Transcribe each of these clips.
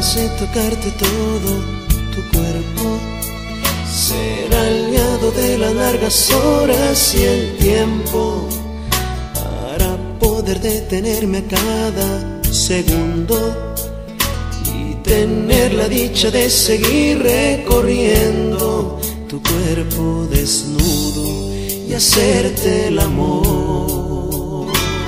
ganas de tocarte todo tu cuerpo, ser aliado de las largas horas y el tiempo, para poder detenerme a cada segundo y tener la dicha de seguir recorriendo tu cuerpo desnudo y hacerte el amor.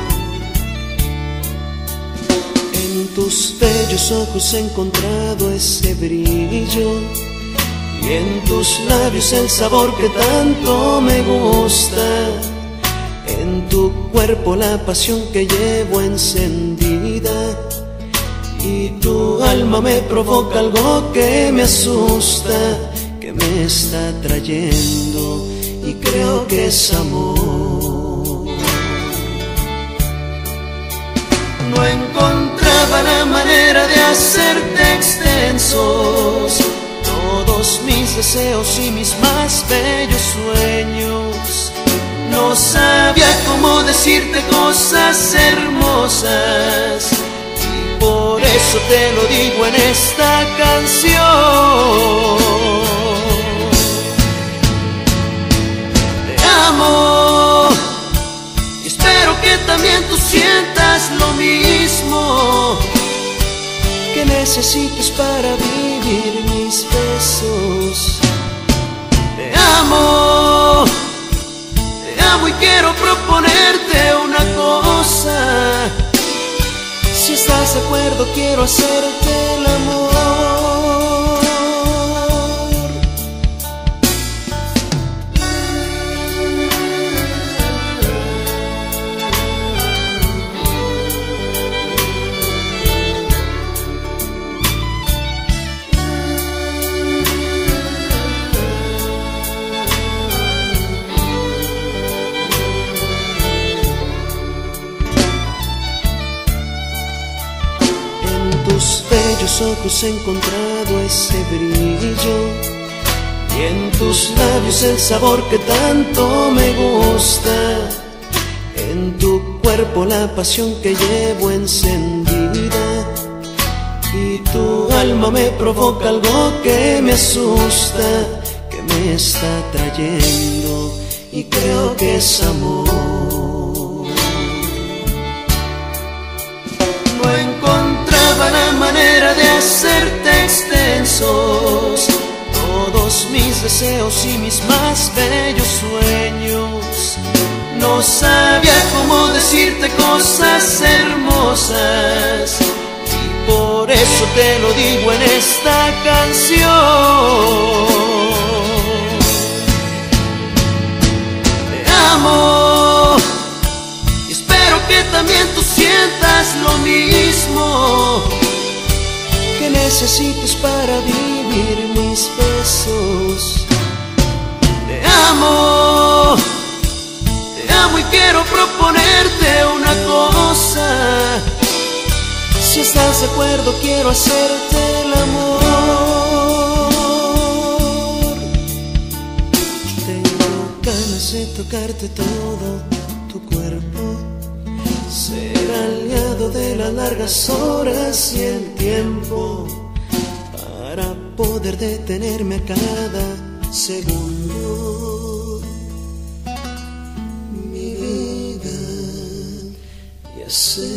En tus bellos ojos he encontrado ese brillo y en tus labios el sabor que tanto me gusta. En tu cuerpo la pasión que llevo encendida, y tu alma me provoca algo que me asusta, que me está trayendo y creo que es amor. No encontraba la manera de hacerte extensos todos mis deseos y mis más bellos sueños. No sabía cómo decirte cosas hermosas, y por eso te lo digo en esta canción. Te amo y espero que también tú sientas lo mismo, que necesites para vivir mis besos. Te amo y quiero proponerte una cosa. Si estás de acuerdo, quiero hacerte el amor. En tus bellos ojos he encontrado ese brillo, y en tus labios el sabor que tanto me gusta. En tu cuerpo la pasión que llevo encendida, y tu alma me provoca algo que me asusta, que me está trayendo y creo que es amor. No encontraba la manera de hacerte extensos todos mis deseos y mis más bellos sueños. No sabía cómo decirte cosas hermosas, y por eso te lo digo en esta canción. Te amo y espero que también tú sientas lo mismo, que necesites para vivir mis besos. Te amo y quiero proponerte una cosa. Si estás de acuerdo, quiero hacerte el amor. Tengo ganas de tocarte todo tu cuerpo, ser aliado de las largas horas y el tiempo, para poder detenerme a cada segundo, mi vida, y hacer